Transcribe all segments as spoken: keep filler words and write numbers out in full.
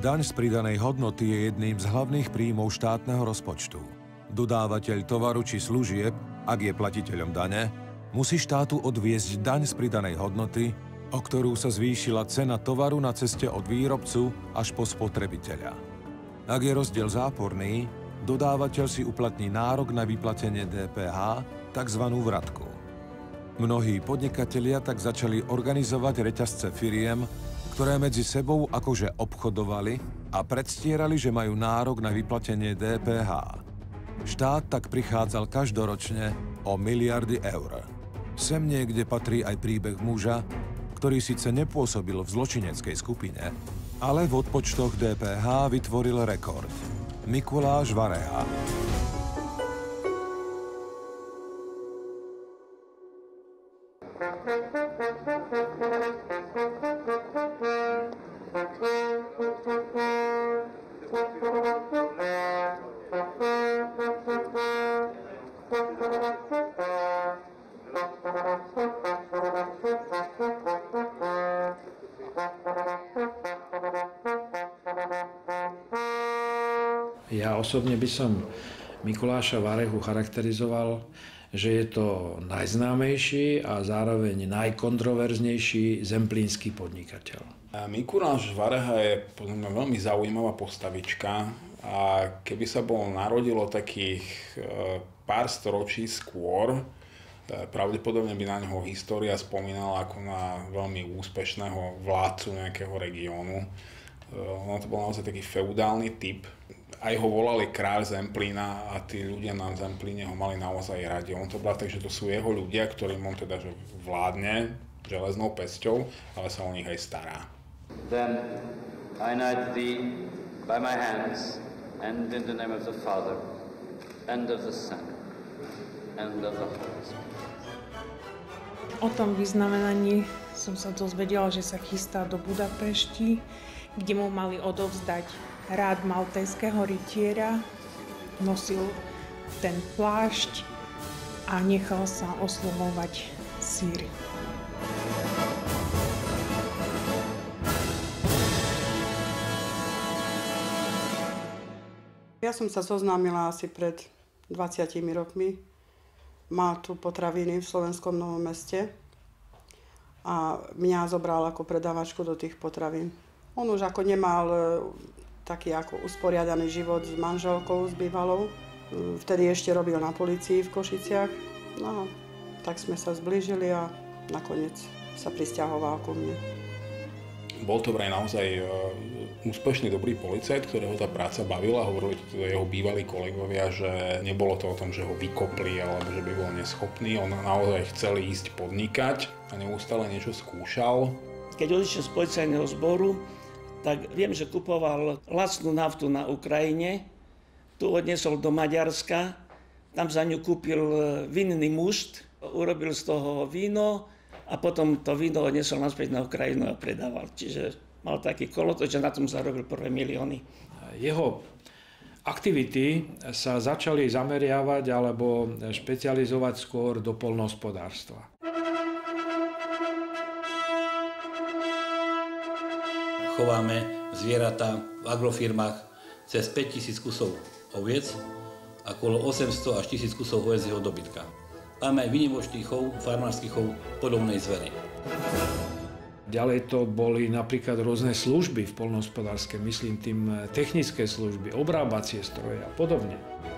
Daň z pridanej hodnoty je jedným z hlavných príjmov štátneho rozpočtu. Dodávateľ tovaru či služieb, ak je platiteľom dane, musí štátu odviesť daň z pridanej hodnoty, o ktorú sa zvýšila cena tovaru na ceste od výrobcu až po spotrebiteľa. Ak je rozdiel záporný, dodávateľ si uplatní nárok na vyplatenie dé pé há, takzvanú vratku. Mnohí podnikatelia tak začali organizovať reťazce firiem, ktoré medzi sebou akože obchodovali a predstierali, že majú nárok na vyplatenie dé pé há. Štát tak prichádzal každoročne o miliardy eur. Sem niekde patrí aj príbeh muža, ktorý síce nepôsobil v zločineckej skupine, ale v odpočtoch dé pé há vytvoril rekord. Mikuláš Vareha. Ja osobne by som Mikuláša Varehu charakterizoval, že je to najznámejší a zároveň najkontroverznejší zemplínsky podnikateľ. Mikuláš Vareha je podľa mňa veľmi zaujímavá postavička a keby sa bol narodilo takých pár storočí skôr, pravdepodobne by na neho história spomínala ako na veľmi úspešného vládcu nejakého regiónu. Ono to bol naozaj taký feudálny typ. Aj ho volali kráľ Zemplína a tí ľudia na Zemplíne ho mali naozaj radi. On to bol tak, že to sú jeho ľudia, ktorým on teda že vládne železnou pesťou, ale sa o nich aj stará. Then I knight thee by my hands, and in the name of the Father, and of the Son, and of the Holy Spirit. O tom vyznamenaní som sa dozvedela, že sa chystá do Budapešti, kde mu mali odovzdať rád maltézskeho rytiera, nosil ten plášť a nechal sa oslovovať síry. Ja som sa zoznámila asi pred dvadsiatimi rokmi. Má tu potraviny v Slovenskom Novom Meste a mňa zobral ako predávačku do tých potravín. On už ako nemal taký ako usporiadaný život s manželkou, s bývalou. Vtedy ešte robil na polícii v Košiciach. No, tak sme sa zblížili a nakoniec sa prisťahoval ku mne. Bol to vraj naozaj úspešný, dobrý policajt, ktorého tá práca bavila. Hovorili to teda jeho bývalí kolegovia, že nebolo to o tom, že ho vykopli alebo že by bol neschopný. On naozaj chcel ísť podnikať a neustále niečo skúšal. Keď odišiel z policajného zboru, tak viem, že kupoval lacnú naftu na Ukrajine, tu odniesol do Maďarska, tam za ňu kúpil vinný mušt, urobil z toho víno a potom to víno odniesol naspäť na Ukrajinu a predával. Čiže mal taký kolotoč, že na tom zarobil prvé milióny. Jeho aktivity sa začali zameriavať alebo špecializovať skôr do poľnohospodárstva. Chováme zvieratá v agrofirmách cez päťtisíc kusov oviec a okolo osemsto až tisíc kusov hovädzieho dobytka. Máme aj výnimočný chov, farmársky chov podobnej zvery. Ďalej to boli napríklad rôzne služby v poľnohospodárske, myslím tým technické služby, obrábacie stroje a podobne.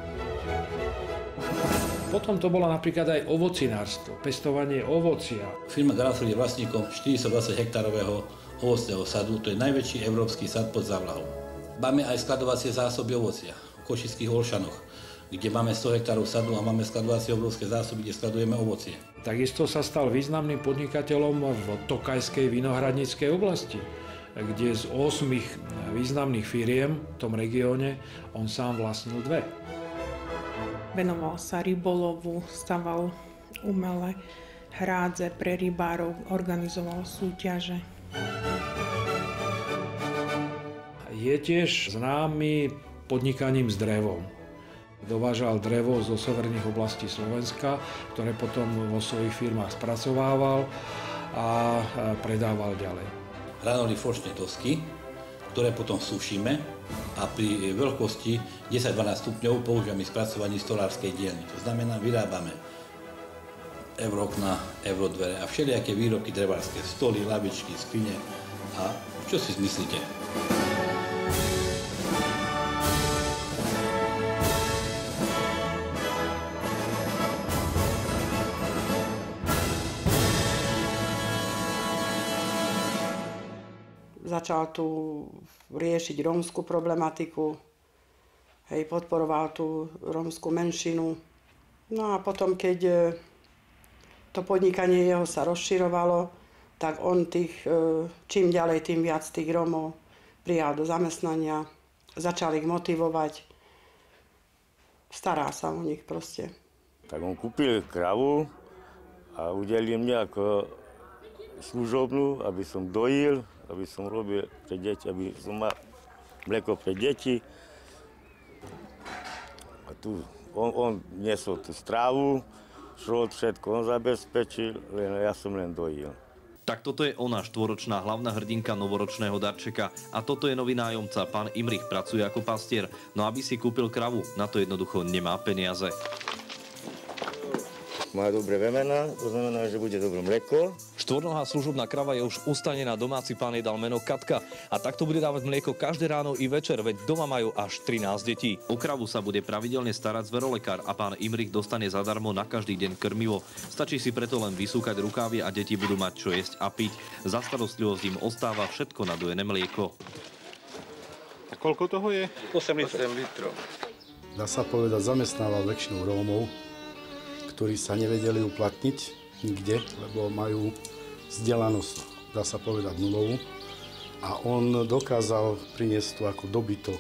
Potom to bolo napríklad aj ovocinárstvo, pestovanie ovocia. Firma Grafel je vlastníkom štyristodvadsať hektárového ovocného sadu, to je najväčší európsky sad pod Zavlahou. Máme aj skladovacie zásoby ovocia v Košických Olšanoch, kde máme sto hektárov sadu a máme skladovacie obrovské zásoby, kde skladujeme ovocie. Takisto sa stal významným podnikateľom v Tokajskej vinohradníckej oblasti, kde z osmých významných firiem v tom regióne on sám vlastnil dve. Venoval sa rybolovu, staval umelé hrádze pre rybárov, organizoval súťaže. Je tiež známy podnikaním s drevom. Dovážal drevo zo severných oblastí Slovenska, ktoré potom vo svojich firmách spracovával a predával ďalej. Hranolí fočné dosky, ktoré potom sušíme a pri veľkosti desať až dvanásť stupňov používame spracovanie stolárskej dielne. To znamená, vyrábame eurookná, eurodvere a všelijaké výrobky drevárske, stoly, lavičky, skrine. A čo si myslíte? Začal tu riešiť rómsku problematiku, hej, podporoval tú rómsku menšinu. No a potom, keď to podnikanie jeho sa rozširovalo, tak on tých, čím ďalej, tým viac tých Rómov prijal do zamestnania, začal ich motivovať, stará sa o nich proste. Tak on kúpil kravu a udelil mňa ako služobnú, aby som dojil, aby som robil pre deti, aby som mal mlieko pre deti. A tu on, on niesol tú strávu, šrot, všetko on zabezpečil, len ja som len dojil. Tak toto je ona, štvoročná hlavná hrdinka novoročného darčeka. A toto je nový nájomca, pán Imrich, pracuje ako pastier. No aby si kúpil kravu, na to jednoducho nemá peniaze. Má dobré vemena, to znamená, že bude dobré mlieko. Štvornohá služobná krava je už ustanená, domáci pán jej dal meno Katka. A takto bude dávať mlieko každé ráno i večer, veď doma majú až trinásť detí. O kravu sa bude pravidelne starať zverolekár a pán Imrich dostane zadarmo na každý deň krmivo. Stačí si preto len vysúkať rukávy a deti budú mať čo jesť a piť. Za starostlivosť im ostáva všetko nadojené mlieko. A koľko toho je? osem litrov. Dá sa povedať, zamestnával väčšinu Rómov, ktorí sa nevedeli uplatniť nikde, lebo majú vzdelanosť, dá sa povedať, nulovú. A on dokázal priniesť tu ako dobytok,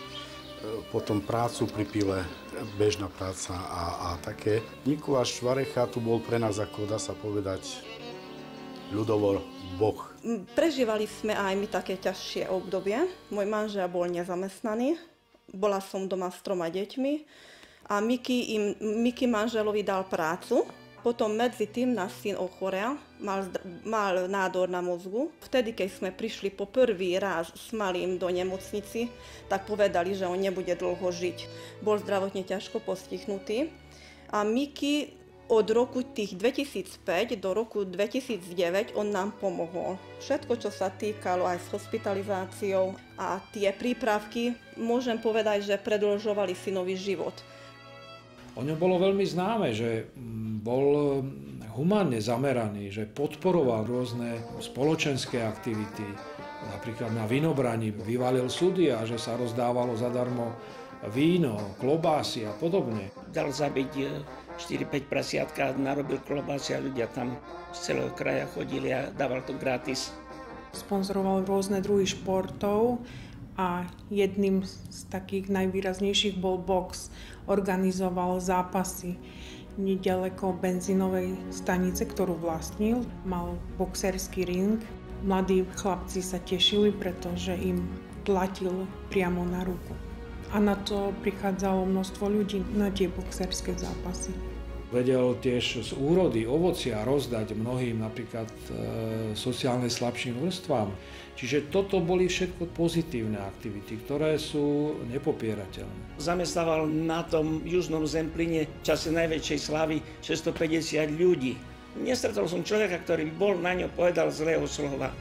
potom prácu pri pile, bežná práca a, a také. Mikuláš Varecha tu bol pre nás ako, dá sa povedať, ľudovo boh. Prežívali sme aj my také ťažšie obdobie. Môj manžel bol nezamestnaný, bola som doma s troma deťmi. A Miki, im, Miki manželovi dal prácu. Potom medzi tým náš syn ochorel, mal, mal nádor na mozgu. Vtedy, keď sme prišli po prvý raz s malým do nemocnici, tak povedali, že on nebude dlho žiť. Bol zdravotne ťažko postihnutý. A Miki od roku tých dvetisícpäť do roku dvetisícdeväť on nám pomohol. Všetko, čo sa týkalo aj s hospitalizáciou a tie prípravky, môžem povedať, že predĺžovali synový život. O ňom bolo veľmi známe, že bol humánne zameraný, že podporoval rôzne spoločenské aktivity. Napríklad na vinobraní vyvalil súdy a že sa rozdávalo zadarmo víno, klobásy a podobne. Dal zabiť štyri päť prasiatka, narobil klobásy a ľudia tam z celého kraja chodili a dával to gratis. Sponzoroval rôzne druhy športov a jedným z takých najvýraznejších bol box. Organizoval zápasy nedaleko benzínovej stanice, ktorú vlastnil. Mal boxerský ring. Mladí chlapci sa tešili, pretože im tlatil priamo na ruku. A na to prichádzalo množstvo ľudí na tie boxerské zápasy. Vedel tiež z úrody, ovocia rozdať mnohým napríklad e, sociálne slabším vrstvám. Čiže toto boli všetko pozitívne aktivity, ktoré sú nepopierateľné. Zamestnával na tom južnom Zemplíne v čase najväčšej slávy šesťstopäťdesiat ľudí. Nestretol som človeka, ktorý by bol na ňo povedal zlého slova.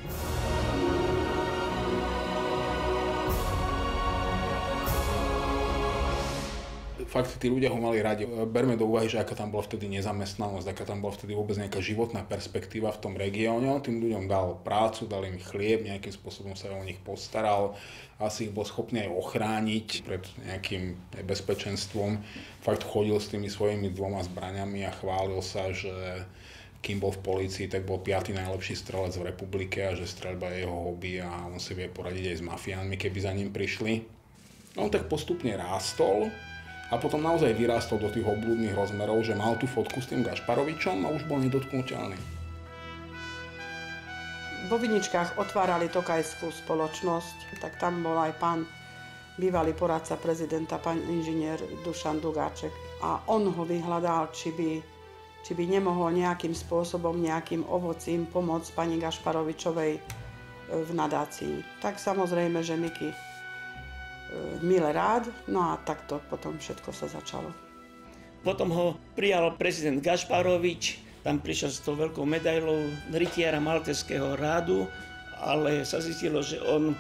Fakt, tí ľudia ho mali radi. Berme do úvahy, že aká tam bola vtedy nezamestnanosť, aká tam bola vtedy vôbec nejaká životná perspektíva v tom regióne. Tým ľuďom dal prácu, dal im chlieb, nejakým spôsobom sa o nich postaral, asi ich bol schopný aj ochrániť pred nejakým nebezpečenstvom. Fakt chodil s tými svojimi dvoma zbraňami a chválil sa, že kým bol v polícii, tak bol piaty najlepší strelec v republike a že streľba je jeho hobby a on si vie poradiť aj s mafiánmi, keby za ním prišli. On tak postupne rástol. A potom naozaj vyrástol do tých obľúdnych rozmerov, že mal tú fotku s tým Gašparovičom a už bol nedotknuteľný. Vo Viničkách otvárali tokajskú spoločnosť, tak tam bol aj pán bývalý poradca prezidenta, pán inžinier Dušan Dugáček. A on ho vyhľadal, či by, či by nemohol nejakým spôsobom, nejakým ovocím pomôcť pani Gašparovičovej v nadácii. Tak samozrejme, že Miky mile rád, no a takto potom všetko sa začalo. Potom ho prijal prezident Gašparovič, tam prišiel s tou veľkou medailou rytiera Maltézskeho rádu, ale sa zistilo, že on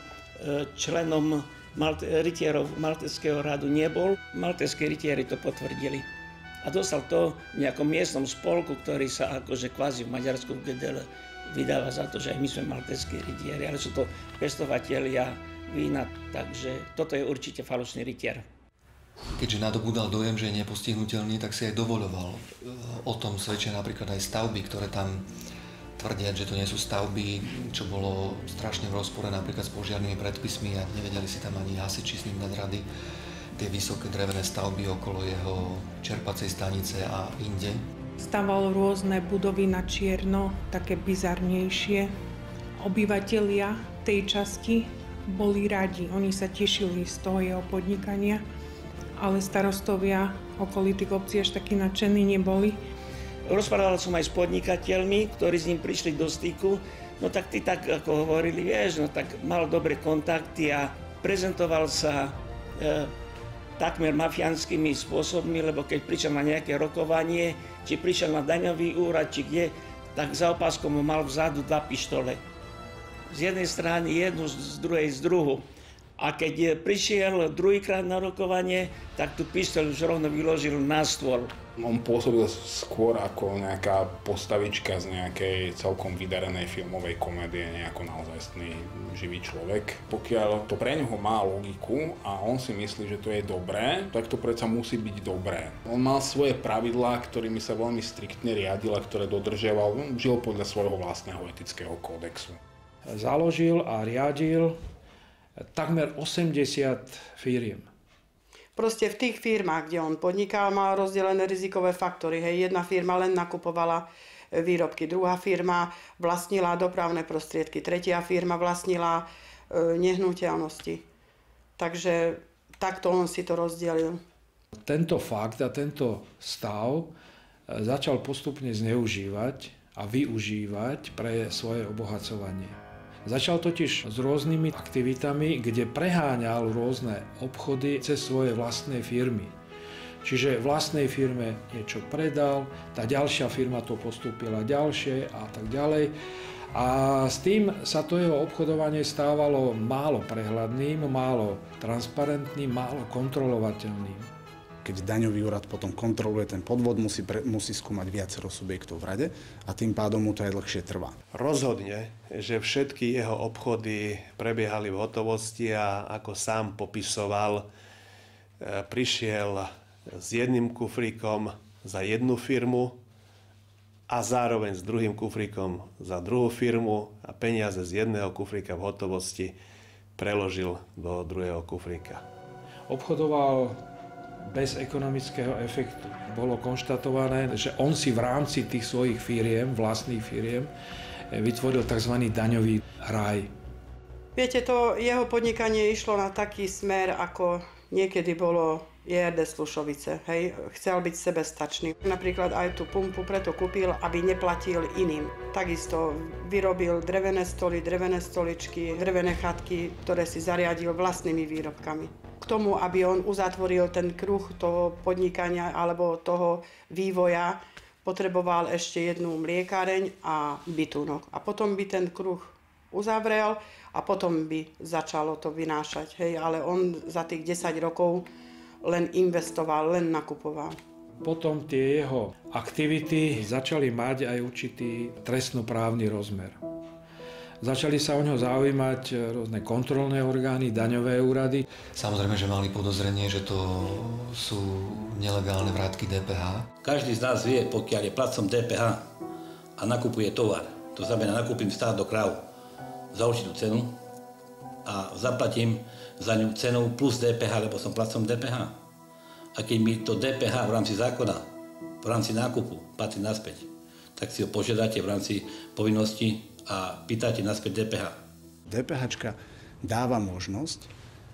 členom Malte, rytierov Maltézskeho rádu nebol. Maltézski rytieri to potvrdili. A dostal to v nejakom miestnom spolku, ktorý sa akože kvázi v Maďarsku v Gedele vydáva za to, že aj my sme maltézski rytieri, ale sú to pestovatelia vína, takže toto je určite falošný rytier. Keďže nadobudal dojem, že je nepostihnutelný, tak si aj dovoľoval. O tom svedčia napríklad aj stavby, ktoré tam tvrdia, že to nie sú stavby, čo bolo strašne v rozpore napríklad s požiarnými predpismi a nevedeli si tam ani hasiči s ním dať rady. Tie vysoké drevené stavby okolo jeho čerpacej stanice a inde. Staval rôzne budovy na čierno, také bizarnejšie. Obyvatelia tej časti boli radi, oni sa tešili z toho jeho podnikania, ale starostovia okolitých obcí až takí nadšení neboli. Rozprával som aj s podnikateľmi, ktorí s ním prišli do styku, no tak tí tak ako hovorili, vieš, no tak mal dobré kontakty a prezentoval sa e, takmer mafiánskymi spôsobmi, lebo keď prišiel na nejaké rokovanie, či prišiel na daňový úrad, či kde, tak za opáskom mu mal vzadu dva pištole. Z jednej strany jednu, z druhej z druhu. A keď prišiel druhýkrát na rokovanie, tak tú pištoľ už rovno vyložil na stôl. On pôsobil skôr ako nejaká postavička z nejakej celkom vydarenej filmovej komédie, nie ako naozajstný živý človek. Pokiaľ to pre neho má logiku a on si myslí, že to je dobré, tak to predsa musí byť dobré. On mal svoje pravidlá, ktorými sa veľmi striktne riadil a ktoré dodržiaval, žil podľa svojho vlastného etického kódexu. Založil a riadil takmer osemdesiat firiem. Proste v tých firmách, kde on podnikal, mal rozdelené rizikové faktory. Hej, jedna firma len nakupovala výrobky, druhá firma vlastnila dopravné prostriedky, tretia firma vlastnila e, nehnuteľnosti. Takže takto on si to rozdelil. Tento fakt a tento stav začal postupne zneužívať a využívať pre svoje obohacovanie. Začal totiž s rôznymi aktivitami, kde preháňal rôzne obchody cez svoje vlastné firmy. Čiže vlastnej firme niečo predal, tá ďalšia firma to postúpila ďalšie a tak ďalej. A s tým sa to jeho obchodovanie stávalo málo prehľadným, málo transparentným, málo kontrolovateľným. Keď daňový úrad potom kontroluje ten podvod, musí, pre, musí skúmať viacero subjektov v rade a tým pádom mu to aj dlhšie trvá. Rozhodne, že všetky jeho obchody prebiehali v hotovosti a ako sám popisoval, prišiel s jedným kufríkom za jednu firmu a zároveň s druhým kufríkom za druhú firmu a peniaze z jedného kufríka v hotovosti preložil do druhého kufríka. Obchodoval bez ekonomického efektu. Bolo konštatované, že on si v rámci tých svojich firiem, vlastných firiem, vytvoril tzv. Daňový raj. Viete, to jeho podnikanie išlo na taký smer, ako niekedy bolo é er dé Slušovice. Hej? Chcel byť sebestačný. Napríklad aj tú pumpu preto kúpil, aby neplatil iným. Takisto vyrobil drevené stoly, drevené stoličky, drevené chatky, ktoré si zariadil vlastnými výrobkami. K tomu, aby on uzatvoril ten kruh toho podnikania alebo toho vývoja, potreboval ešte jednu mliekáreň a bytunok. A potom by ten kruh uzavrel a potom by začalo to vynášať. Hej, ale on za tých desať rokov len investoval, len nakupoval. Potom tie jeho aktivity začali mať aj určitý trestnoprávny rozmer. Začali sa o ňo zaujímať rôzne kontrolné orgány, daňové úrady. Samozrejme, že mali podozrenie, že to sú nelegálne vrátky dé pé há. Každý z nás vie, pokiaľ je placom dé pé há a nakupuje tovar, to znamená, nakúpim stádo kráv za určitú cenu a zaplatím za ňu cenu plus dé pé há, lebo som placom dé pé há. A keď mi to dé pé há v rámci zákona, v rámci nákupu patrí naspäť, tak si ho požiadate v rámci povinnosti a pýtate naspäť dé pé há. DPHčka dáva možnosť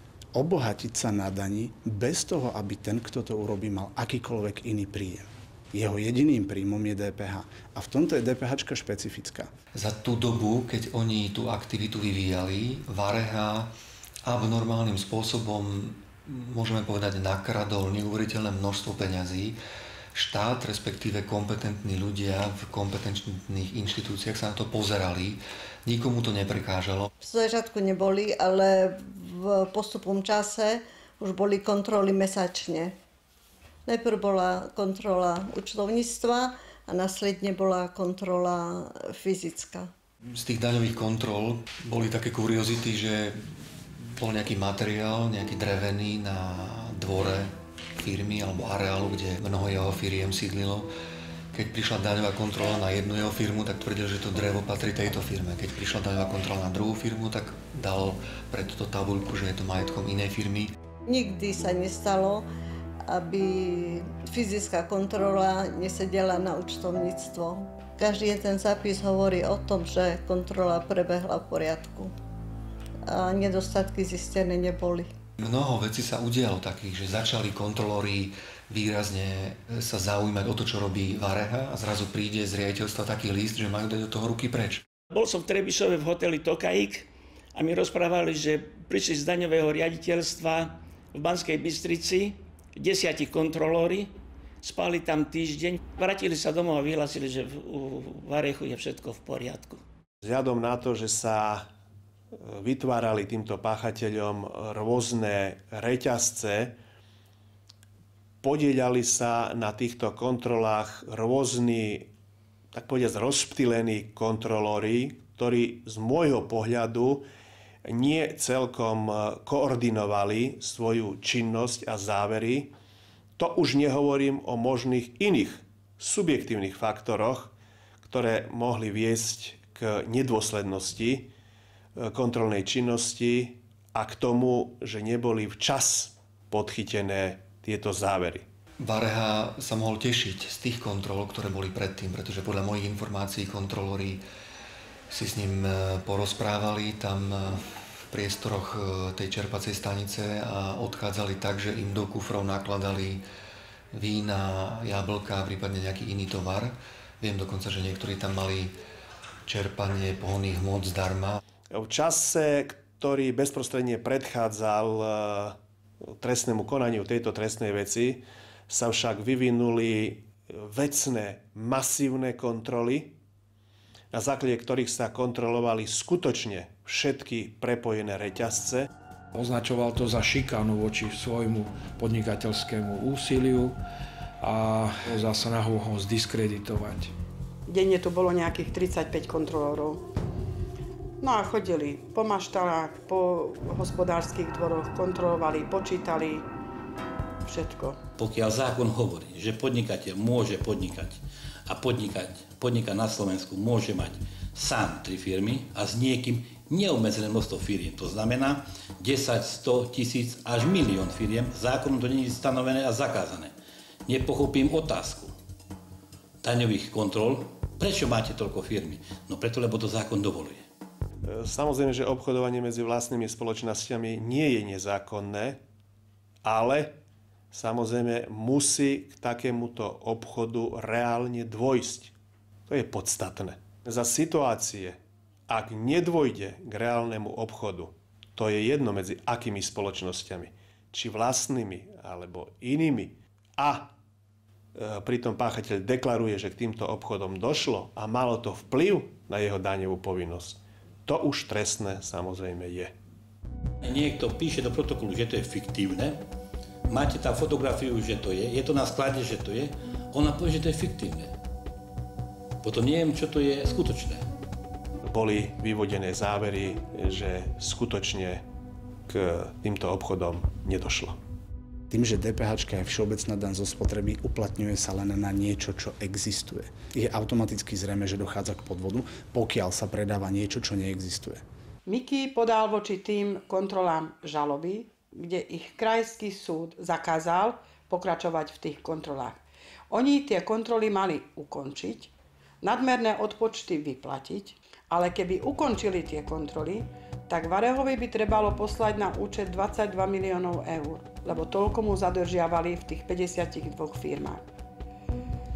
obohatiť sa na dani bez toho, aby ten, kto to urobí, mal akýkoľvek iný príjem. Jeho jediným príjmom je dé pé há. A v tomto je dé pé háčka špecifická. Za tú dobu, keď oni tú aktivitu vyvíjali, Vareha abnormálnym spôsobom, môžeme povedať, nakradol neuveriteľné množstvo peňazí. Štát, respektíve kompetentní ľudia v kompetenčných inštitúciách sa na to pozerali. Nikomu to neprekážalo. V začiatku neboli, ale v postupnom čase už boli kontroly mesačne. Najprv bola kontrola účtovníctva a následne bola kontrola fyzická. Z tých daňových kontrol boli také kuriozity, že bol nejaký materiál, nejaký drevený na dvore firmy alebo areálu, kde mnoho jeho firiem sídlilo. Keď prišla daňová kontrola na jednu jeho firmu, tak tvrdil, že to drevo patrí tejto firme. Keď prišla daňová kontrola na druhú firmu, tak dal pre túto tabuľku, že je to majetkom inej firmy. Nikdy sa nestalo, aby fyzická kontrola nesedela na účtovníctvo. Každý ten zápis hovorí o tom, že kontrola prebehla v poriadku a nedostatky zistené neboli. Mnoho vecí sa udialo takých, že začali kontrolóri výrazne sa zaujímať o to, čo robí Vareha a zrazu príde z riaditeľstva taký list, že majú dať od toho ruky preč. Bol som v Trebišove v hoteli Tokaik a mi rozprávali, že prišli z daňového riaditeľstva v Banskej Bystrici desiatich kontrolóri, spali tam týždeň, vrátili sa domov a vyhlásili, že u Varechu je všetko v poriadku. Vzhľadom na to, že sa vytvárali týmto páchateľom rôzne reťazce, podieľali sa na týchto kontrolách rôzni, tak povediať, rozptýlení kontrolóri, ktorí z môjho pohľadu nie celkom koordinovali svoju činnosť a závery. To už nehovorím o možných iných subjektívnych faktoroch, ktoré mohli viesť k nedôslednosti kontrolnej činnosti a k tomu, že neboli včas podchytené tieto závery. Vareha sa mohol tešiť z tých kontrol, ktoré boli predtým, pretože podľa mojich informácií kontrolóri si s ním porozprávali tam v priestoroch tej čerpacej stanice a odchádzali tak, že im do kufrov nakladali vína, jablka, prípadne nejaký iný tovar. Viem dokonca, že niektorí tam mali čerpanie pohonných hmôt zdarma. V čase, ktorý bezprostredne predchádzal trestnému konaniu tejto trestnej veci, sa však vyvinuli vecné, masívne kontroly, na základe ktorých sa kontrolovali skutočne všetky prepojené reťazce. Označoval to za šikanu voči svojmu podnikateľskému úsiliu a za snahu ho zdiskreditovať. Denne tu bolo nejakých tridsaťpäť kontrolórov. No a chodili po maštalách, po hospodárskych dvoroch, kontrolovali, počítali všetko. Pokiaľ zákon hovorí, že podnikateľ môže podnikať a podnikať, podnikať na Slovensku môže mať sám tri firmy a s niekým neobmedzené množstvo firiem. To znamená desať, sto, tisíc až milión firiem. Zákonom to nie je stanovené a zakázané. Nepochopím otázku daňových kontrol. Prečo máte toľko firmy? No preto, lebo to zákon dovoluje. Samozrejme, že obchodovanie medzi vlastnými spoločnosťami nie je nezákonné, ale samozrejme musí k takémuto obchodu reálne dôjsť. To je podstatné. Za situácie, ak nedôjde k reálnemu obchodu, to je jedno medzi akými spoločnosťami, či vlastnými alebo inými, a pritom páchateľ deklaruje, že k týmto obchodom došlo a malo to vplyv na jeho daňovú povinnosť, to už trestné samozrejme je. Niekto píše do protokolu, že to je fiktívne, máte tam fotografiu, že to je, je to na sklade, že to je, ona povie, že to je fiktívne. Potom neviem, čo to je skutočné. Boli vyvodené závery, že skutočne k týmto obchodom nedošlo. Tým, že dé pé háčka je všeobecná daň zo spotreby, uplatňuje sa len na niečo, čo existuje. Je automaticky zrejme, že dochádza k podvodu, pokiaľ sa predáva niečo, čo neexistuje. Miky podal voči tým kontrolám žaloby, kde ich krajský súd zakázal pokračovať v tých kontrolách. Oni tie kontroly mali ukončiť, nadmerné odpočty vyplatiť, ale keby ukončili tie kontroly, tak Varehovi by trebalo poslať na účet dvadsaťdva miliónov eur, lebo toľko mu zadržiavali v tých päťdesiatdva firmách.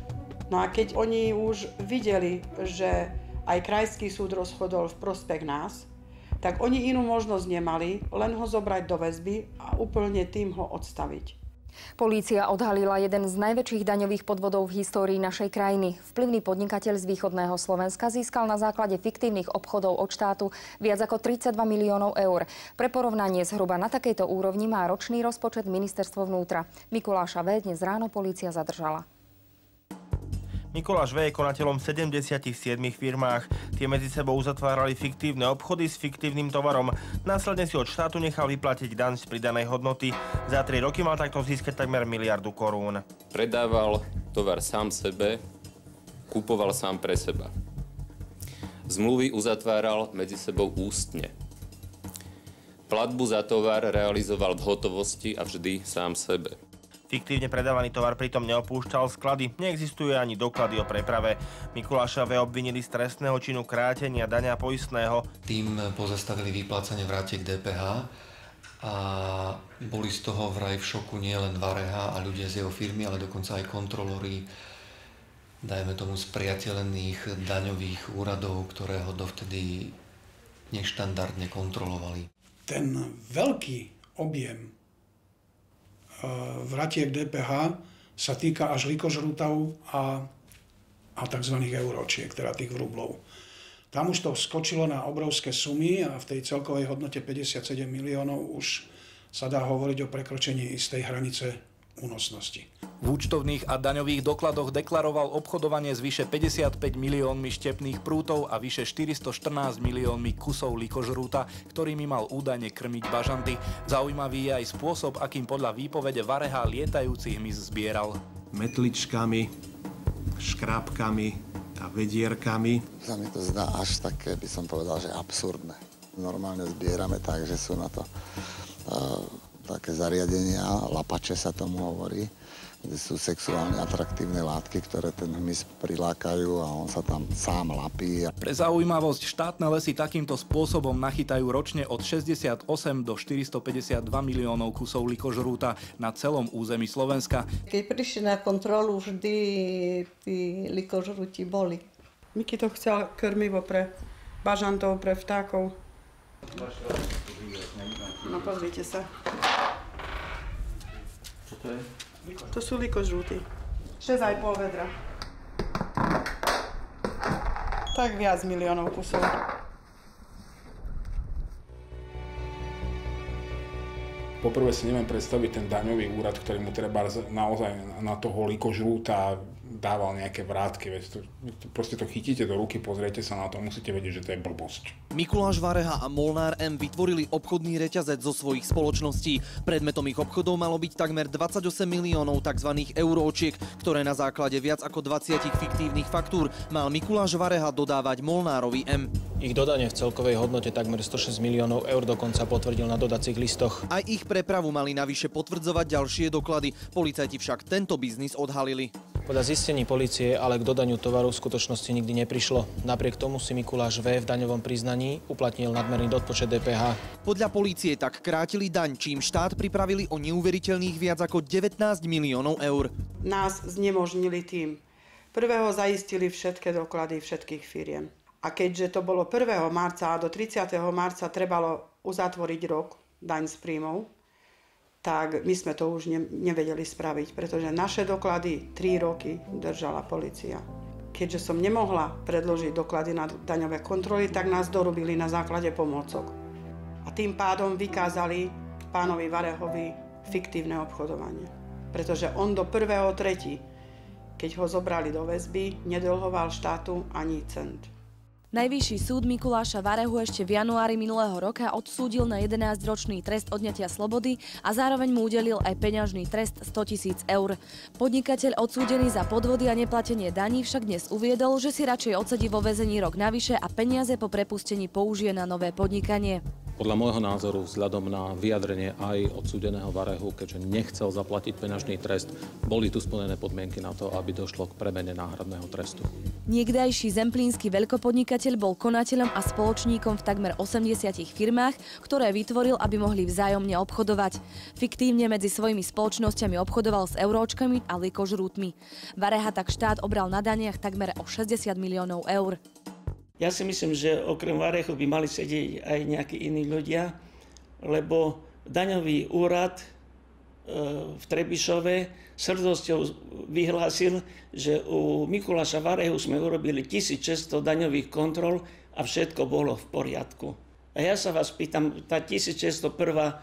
No a keď oni už videli, že aj krajský súd rozhodol v prospech nás, tak oni inú možnosť nemali, len ho zobrať do väzby a úplne tým ho odstaviť. Polícia odhalila jeden z najväčších daňových podvodov v histórii našej krajiny. Vplyvný podnikateľ z východného Slovenska získal na základe fiktívnych obchodov od štátu viac ako tridsaťdva miliónov eur. Pre porovnanie zhruba na takejto úrovni má ročný rozpočet ministerstvo vnútra. Mikuláša V. dnes ráno polícia zadržala. Mikuláš V. je konateľom v sedemdesiatich siedmich firmách. Tie medzi sebou uzatvárali fiktívne obchody s fiktívnym tovarom. Následne si od štátu nechal vyplatiť daň z pridanej hodnoty. Za tri roky mal takto získať takmer miliardu korún. Predával tovar sám sebe, kupoval sám pre seba. Zmluvy uzatváral medzi sebou ústne. Platbu za tovar realizoval v hotovosti a vždy sám sebe. Fiktívne predávaný tovar pritom neopúšťal sklady. Neexistujú ani doklady o preprave. Mikuláša V. obvinili z trestného činu krátenia daňa poistného. Tým pozastavili vyplácanie vrátiek dé pé há a boli z toho vraj v šoku nielen Vareha a ľudia z jeho firmy, ale dokonca aj kontrolóri, dajme tomu spriateľených daňových úradov, ktoré ho dovtedy neštandardne kontrolovali. Ten veľký objem vratiek dé pé há sa týka až likožrutov a, a tzv. Euročiek, teda tých rublov. Tam už to skočilo na obrovské sumy a v tej celkovej hodnote päťdesiatsedem miliónov už sa dá hovoriť o prekročení istej hranice únosnosti. V účtovných a daňových dokladoch deklaroval obchodovanie s vyše päťdesiatpäť miliónmi štepných prútov a vyše štyristoštrnásť miliónmi kusov likožrúta, ktorými mal údajne krmiť bažanty. Zaujímavý je aj spôsob, akým podľa výpovede Vareha lietajúci hmyz zbieral. Metličkami, škrábkami a vedierkami. Sa mi to zdá až také, by som povedal, že absurdné. Normálne zbierame tak, že sú na to uh, také zariadenia, lapače sa tomu hovorí, kde sú sexuálne atraktívne látky, ktoré ten hmyz prilákajú a on sa tam sám lapí. Pre zaujímavosť štátne lesy takýmto spôsobom nachytajú ročne od šesťdesiatosem do štyristopäťdesiatdva miliónov kusov likožrúta na celom území Slovenska. Keď prišli na kontrolu, vždy tí likožrúti boli. Miky to chcel krmivo pre bažantov, pre vtákov. No pozrite sa. Čo to je? To sú likožrúty. šesť a pol vedra. Tak viac miliónov kusov. Poprvé si neviem predstaviť ten daňový úrad, ktorý mu treba naozaj na toho likožrúta dával nejaké vrátky. To, to, proste to chytíte do ruky, pozriete sa na to, musíte vedieť, že to je blbosť. Mikuláš Vareha a Molnár M vytvorili obchodný reťazec zo svojich spoločností. Predmetom ich obchodov malo byť takmer dvadsaťosem miliónov tzv. Euročiek, ktoré na základe viac ako dvadsať fiktívnych faktúr mal Mikuláš Vareha dodávať Molnárovi M. Ich dodanie v celkovej hodnote takmer stošesť miliónov eur dokonca potvrdil na dodacích listoch. Aj ich prepravu mali navyše potvrdzovať ďalšie doklady. Policajti však tento biznis odhalili. Podľa zistení polície ale k dodaniu tovaru v skutočnosti nikdy neprišlo. Napriek tomu si Mikuláš V. v daňovom priznaní uplatnil nadmerný dopočet dé pé há. Podľa polície tak krátili daň, čím štát pripravili o neuveriteľných viac ako devätnásť miliónov eur. Nás znemožnili tým. Prvého zaistili všetky doklady všetkých firiem. A keďže to bolo prvého marca a do tridsiateho marca trebalo uzatvoriť rok daň z príjmov, tak my sme to už ne, nevedeli spraviť, pretože naše doklady tri roky držala polícia. Keďže som nemohla predložiť doklady na daňové kontroly, tak nás dorobili na základe pomôcok. A tým pádom vykázali pánovi Varehovi fiktívne obchodovanie. Pretože on do prvého tretieho, keď ho zobrali do väzby, nedlhoval štátu ani cent. Najvyšší súd Mikuláša Varehu ešte v januári minulého roka odsúdil na jedenásťročný trest odňatia slobody a zároveň mu udelil aj peňažný trest stotisíc eur. Podnikateľ odsúdený za podvody a neplatenie daní však dnes uviedol, že si radšej odsedí vo väzení rok navyše a peniaze po prepustení použije na nové podnikanie. Podľa môjho názoru, vzhľadom na vyjadrenie aj odsúdeného Varehu, keďže nechcel zaplatiť peňažný trest, boli tu splnené podmienky na to, aby došlo k premene náhradného trestu. Niekdajší zemplínsky veľkopodnikateľ bol konateľom a spoločníkom v takmer osemdesiatich firmách, ktoré vytvoril, aby mohli vzájomne obchodovať. Fiktívne medzi svojimi spoločnosťami obchodoval s euróčkami a likožrútmi. Vareha tak štát obral na daniach takmer o šesťdesiat miliónov eur. Ja si myslím, že okrem Varehu by mali sedieť aj nejakí iní ľudia, lebo daňový úrad v Trebišove s hrdosťou vyhlásil, že u Mikuláša Varehu sme urobili tisícšesťsto daňových kontrol a všetko bolo v poriadku. A ja sa vás pýtam, tá tisícšesťsto prvá,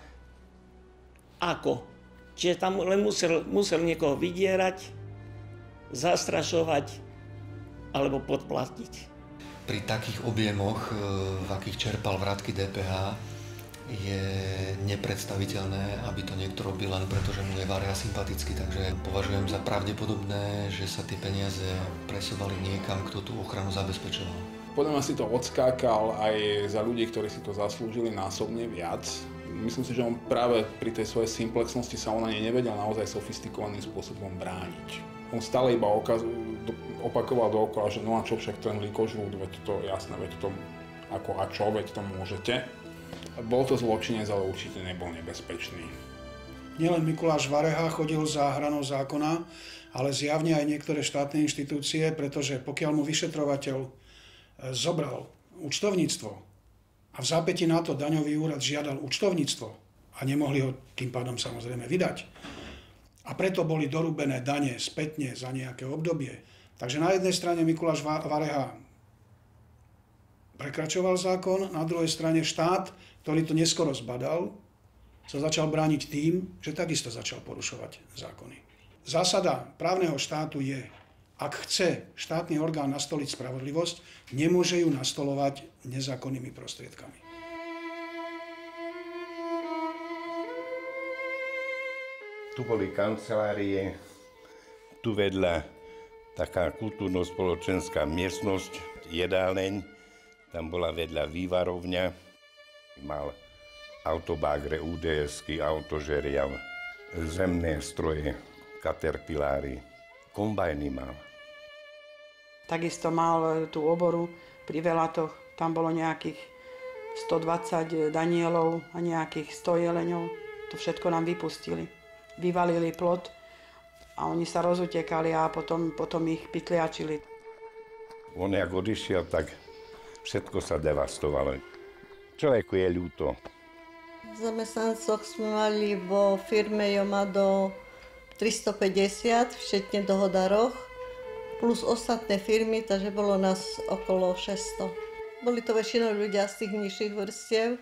ako? Čiže tam len musel, musel niekoho vydierať, zastrašovať alebo podplatiť. Pri takých objemoch, v akých čerpal vrátky dé pé há, je nepredstaviteľné, aby to niekto robil len preto, že mu je Vareha sympatický, takže považujem za pravdepodobné, že sa tie peniaze presúvali niekam, kto tú ochranu zabezpečoval. Podľa mňa si to odskákal aj za ľudí, ktorí si to zaslúžili násobne viac. Myslím si, že on práve pri tej svojej simplexnosti sa on ani nevedel naozaj sofistikovaným spôsobom brániť. On stále iba okaz, opakoval dookola, že no a čo však ten likožrút, veď to jasné, veď to ako a čo, veď to môžete. Bol to zločinec, ale určite nebol nebezpečný. Nielen Mikuláš Vareha chodil za hranou zákona, ale zjavne aj niektoré štátne inštitúcie, pretože pokiaľ mu vyšetrovateľ zobral účtovníctvo a v zápätí na to daňový úrad žiadal účtovníctvo a nemohli ho tým pádom samozrejme vydať. A preto boli dorúbené dane spätne za nejaké obdobie. Takže na jednej strane Mikuláš Vareha prekračoval zákon, na druhej strane štát, ktorý to neskoro zbadal, sa začal brániť tým, že takisto začal porušovať zákony. Zásada právneho štátu je, ak chce štátny orgán nastoliť spravodlivosť, nemôže ju nastolovať nezákonnými prostriedkami. Tu boli kancelárie, tu vedľa taká kultúrno-spoločenská miestnosť, jedáleň, tam bola vedľa vývarovňa, mal autobágre, ú dé esky, autožeriav, zemné stroje, caterpilláry, kombajny mal. Takisto mal tú oboru pri Velatoch, tam bolo nejakých stodvadsať danielov a nejakých sto jeleňov. To všetko nám vypustili. Vyvalili plot a oni sa rozutekali a potom, potom ich pytliačili. On jak odišiel, tak všetko sa devastovalo. Človeku je ľúto. V zamestnancoch sme mali vo firme Jomado tristopäťdesiat, včetne dohodaroch, plus ostatné firmy, takže bolo nás okolo šesťsto. Boli to väčšinou ľudia z tých nižších vrstiev,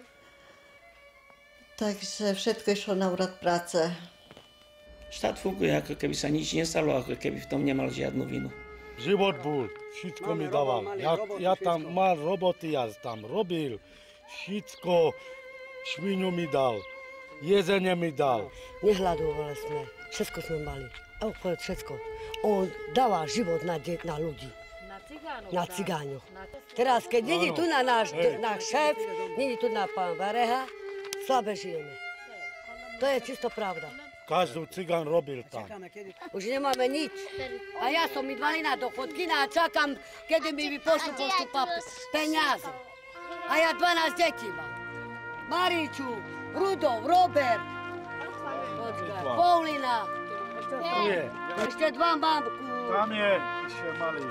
takže všetko išlo na úrad práce. Štát funguje, ako keby sa nič nestalo, ako keby v tom nemal žiadnu vinu. Život bol, všetko mi dával. Ja, ja tam mal roboty, ja tam robil, všetko, šviňu mi dal, jezenie mi dal. Nehľadovali sme, všetko sme mali, úplne všetko. On dáva život na, na ľudí. Na cigáňoch. Na cigáňoch. Teraz, keď není tu na náš, náš šéf, není tu na pán Vareha, slabe žijeme. To je čisto pravda. Každý cigán robil tam. Už nemáme nič. A ja som mi dvali na dochodky a čakám, kedy mi vypošlú poštu peniaze. A ja dvanásť detí mám. Mariču, Rudov, Robert, počkaj, Paulina. Nie. Ešte dva mám. Tam je, ešte malý.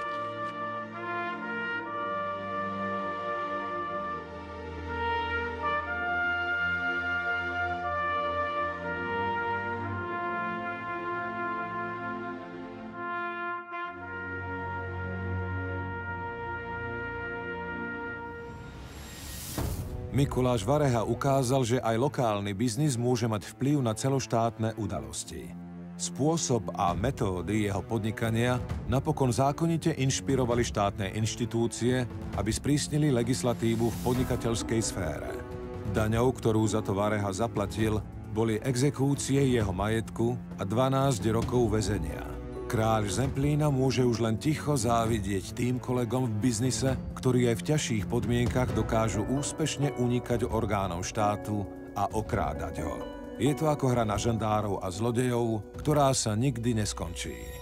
Mikuláš Vareha ukázal, že aj lokálny biznis môže mať vplyv na celoštátne udalosti. Spôsob a metódy jeho podnikania napokon zákonite inšpirovali štátne inštitúcie, aby sprísnili legislatívu v podnikateľskej sfére. Daňou, ktorú za to Vareha zaplatil, boli exekúcie jeho majetku a dvanásť rokov väzenia. Kráľ Zemplína môže už len ticho závidieť tým kolegom v biznise, ktorí aj v ťažších podmienkach dokážu úspešne unikať orgánov štátu a okrádať ho. Je to ako hra na žandárov a zlodejov, ktorá sa nikdy neskončí.